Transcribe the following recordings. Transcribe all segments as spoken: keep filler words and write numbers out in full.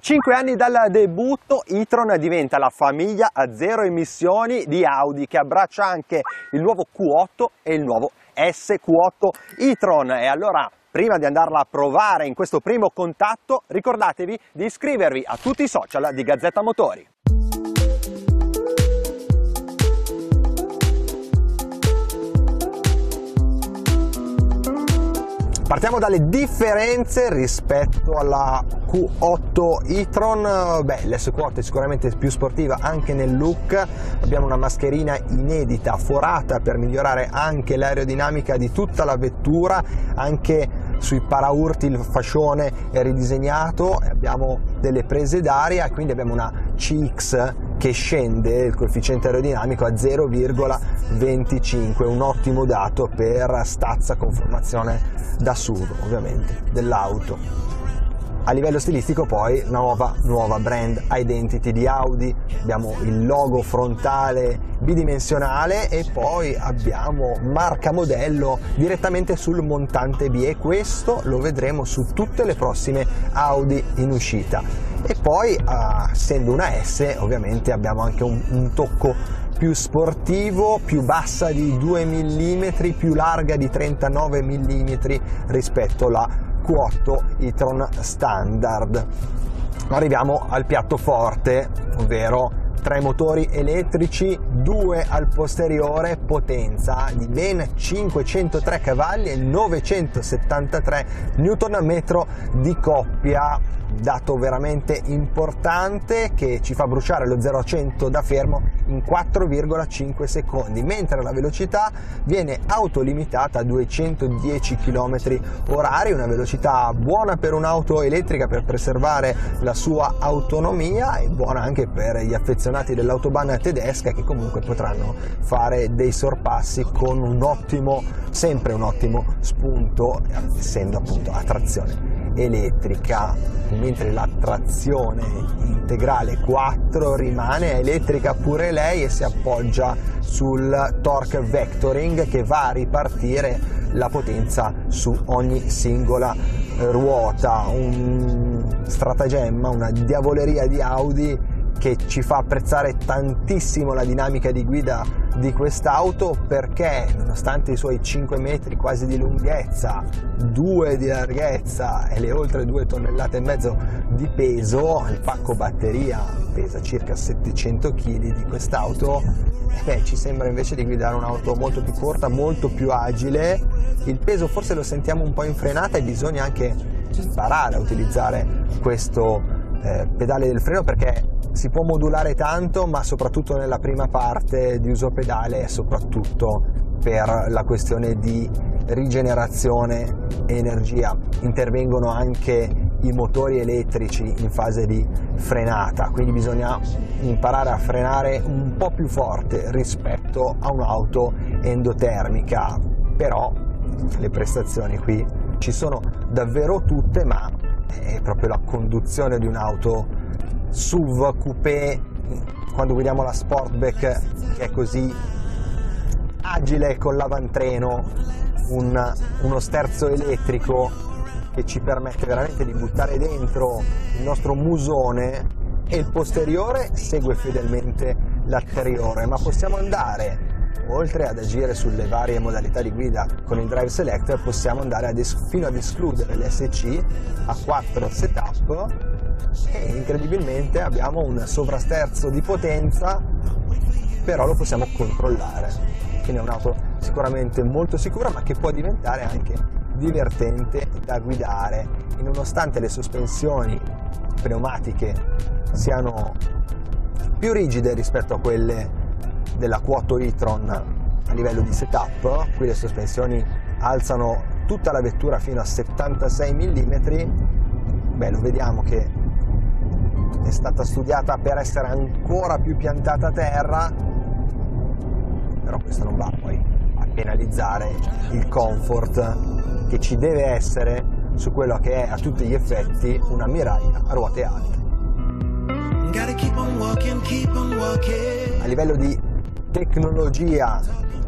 cinque anni dal debutto, e-tron diventa la famiglia a zero emissioni di Audi, che abbraccia anche il nuovo Q otto e il nuovo S Q otto e-tron. E allora, prima di andarla a provare in questo primo contatto, ricordatevi di iscrivervi a tutti i social di Gazzetta Motori. Partiamo dalle differenze rispetto alla Q otto e-tron. Beh, l'S Q otto è sicuramente più sportiva anche nel look, abbiamo una mascherina inedita forata per migliorare anche l'aerodinamica di tutta la vettura, anche sui paraurti il fascione è ridisegnato, abbiamo delle prese d'aria, quindi abbiamo una C X che scende il coefficiente aerodinamico a zero virgola venticinque, un ottimo dato per stazza con formazione da S U V ovviamente dell'auto. A livello stilistico poi nuova, nuova brand identity di Audi, abbiamo il logo frontale bidimensionale e poi abbiamo marca modello direttamente sul montante B, e questo lo vedremo su tutte le prossime Audi in uscita. E poi uh, essendo una S ovviamente abbiamo anche un, un tocco più sportivo, più bassa di due millimetri, più larga di trentanove millimetri rispetto alla Q otto e-tron standard. Arriviamo al piatto forte, ovvero tre motori elettrici, due al posteriore, potenza di ben cinquecentotré cavalli e novecentosettantatré newton metro di coppia, dato veramente importante che ci fa bruciare lo zero a cento da fermo in quattro virgola cinque secondi, mentre la velocità viene autolimitata a duecentodieci chilometri orari, una velocità buona per un'auto elettrica per preservare la sua autonomia e buona anche per gli affezionati dell'autobahn tedesca, che comunque potranno fare dei sorpassi con un ottimo, sempre un ottimo spunto, essendo appunto a trazione elettrica, mentre la trazione integrale quattro rimane elettrica pure lei e si appoggia sul torque vectoring che va a ripartire la potenza su ogni singola ruota. Un stratagemma, una diavoleria di Audi che ci fa apprezzare tantissimo la dinamica di guida di quest'auto, perché nonostante i suoi cinque metri quasi di lunghezza, due di larghezza e le oltre due tonnellate e mezzo di peso, il pacco batteria pesa circa settecento chili di quest'auto, beh, ci sembra invece di guidare un'auto molto più corta, molto più agile. Il peso forse lo sentiamo un po' in frenata e bisogna anche imparare a utilizzare questo eh, pedale del freno, perché si può modulare tanto, ma soprattutto nella prima parte di uso pedale e soprattutto per la questione di rigenerazione energia. Intervengono anche i motori elettrici in fase di frenata, quindi bisogna imparare a frenare un po' più forte rispetto a un'auto endotermica, però le prestazioni qui ci sono davvero tutte, ma è proprio la conduzione di un'auto S U V coupé quando guidiamo la Sportback che è così agile con l'avantreno, un, uno sterzo elettrico che ci permette veramente di buttare dentro il nostro musone, e il posteriore segue fedelmente l'anteriore, ma possiamo andare oltre ad agire sulle varie modalità di guida con il Drive Selector, possiamo andare ad es- fino ad escludere l'S C a quattro setup, e incredibilmente abbiamo un sovrasterzo di potenza, però lo possiamo controllare, quindi è un'auto sicuramente molto sicura, ma che può diventare anche divertente da guidare. E nonostante le sospensioni pneumatiche siano più rigide rispetto a quelle della Q otto e-tron a livello di setup, qui le sospensioni alzano tutta la vettura fino a settantasei millimetri, beh, lo vediamo che è stata studiata per essere ancora più piantata a terra, però questo non va poi a penalizzare il comfort che ci deve essere su quello che è a tutti gli effetti una ammiraglia a ruote alte. A livello di tecnologia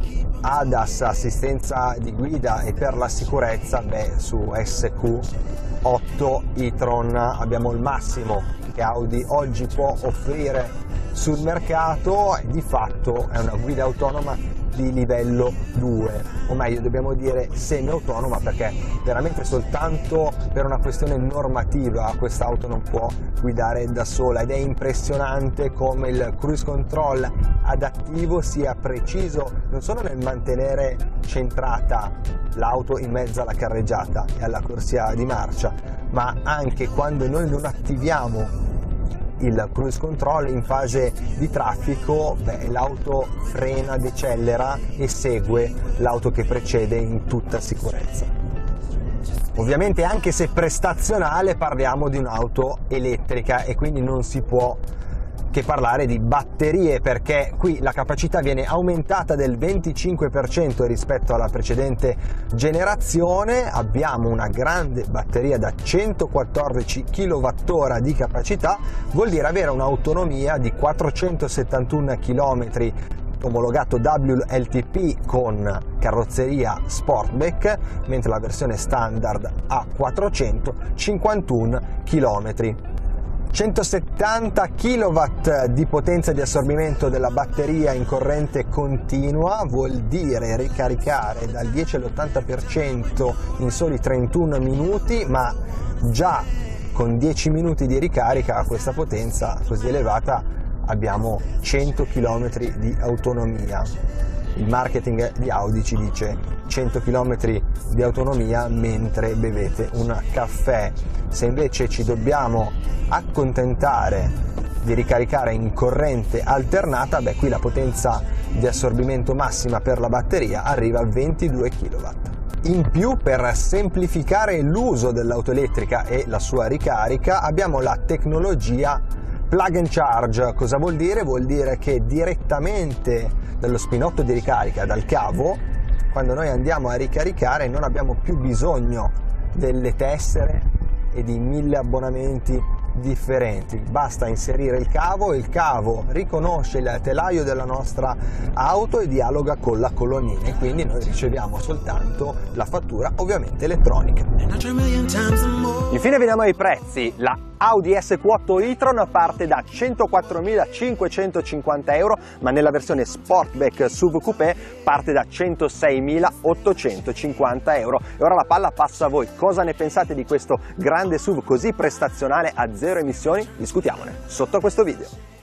A D A S, assistenza di guida, e per la sicurezza, beh, su S Q otto e-tron. Abbiamo il massimo che Audi oggi può offrire sul mercato e di fatto è una guida autonoma di livello due, o meglio dobbiamo dire semi-autonoma, perché veramente soltanto per una questione normativa quest'auto non può guidare da sola, ed è impressionante come il cruise control adattivo sia preciso non solo nel mantenere centrata l'auto in mezzo alla carreggiata e alla corsia di marcia, ma anche quando noi non attiviamo il cruise control in fase di traffico, l'auto frena, decelera e segue l'auto che precede in tutta sicurezza. Ovviamente anche se prestazionale parliamo di un'auto elettrica e quindi non si può che parlare di batterie, perché qui la capacità viene aumentata del venticinque per cento rispetto alla precedente generazione. Abbiamo una grande batteria da centoquattordici chilowattora di capacità, vuol dire avere un'autonomia di quattrocentosettantuno chilometri omologato W L T P con carrozzeria Sportback, mentre la versione standard ha quattrocentocinquantuno chilometri. centosettanta chilowatt di potenza di assorbimento della batteria in corrente continua, vuol dire ricaricare dal dieci all'ottanta per cento in soli trentuno minuti, ma già con dieci minuti di ricarica a questa potenza così elevata abbiamo cento chilometri di autonomia. Il marketing di Audi ci dice cento chilometri di autonomia mentre bevete un caffè. Se invece ci dobbiamo accontentare di ricaricare in corrente alternata, beh, qui la potenza di assorbimento massima per la batteria arriva a ventidue chilowatt. In più, per semplificare l'uso dell'auto elettrica e la sua ricarica, abbiamo la tecnologia plug and charge. Cosa vuol dire? Vuol dire che direttamente dallo spinotto di ricarica, dal cavo, quando noi andiamo a ricaricare non abbiamo più bisogno delle tessere e di mille abbonamenti differenti, basta inserire il cavo, il cavo riconosce il telaio della nostra auto e dialoga con la colonnina, e quindi noi riceviamo soltanto la fattura, ovviamente elettronica. Infine veniamo ai prezzi. La Audi S Q otto e-tron parte da centoquattromilacinquecentocinquanta euro, ma nella versione Sportback S U V Coupé parte da centoseimilaottocentocinquanta euro. E ora la palla passa a voi. Cosa ne pensate di questo grande S U V così prestazionale a zero emissioni? Discutiamone sotto questo video.